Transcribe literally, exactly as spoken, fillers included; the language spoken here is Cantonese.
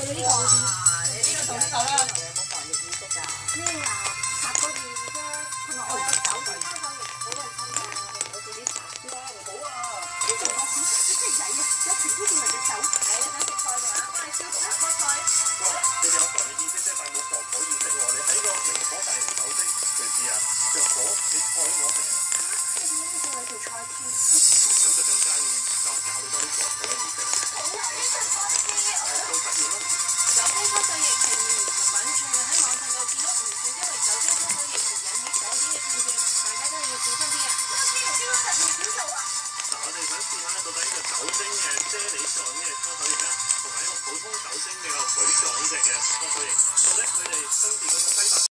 呢個。哇！你呢個做呢個啦。有冇防疫意識㗎？咩啊？十個月啫，同埋我有酒精加防疫好衞生㗎，我自己搽。哇！好啊！呢做個你真係曳啊！有情夫見人嘅手。係啊，想食菜嘅話，幫你消毒下開菜。哇！你哋有防疫意識啫，但係冇防火意識喎。你喺個明火大用酒精，隨時啊着火，你菜都冇得食啊！你點解要做條菜添？咁就更加要教教你多啲防火意識。好啊，呢個方式我做實驗咯。酒精搓手液係面黏物品，最近喺網上度見到唔少因為酒精搓手液而引起火點嘅片段，大家真係要小心啲啊！呢個呢個實驗點做啊？嗱，我哋想試下咧，到底呢個酒精嘅啫喱狀嘅搓手液咧，同埋一個普通酒精比較水狀呢隻嘅搓手液，到底佢哋分別嗰個揮發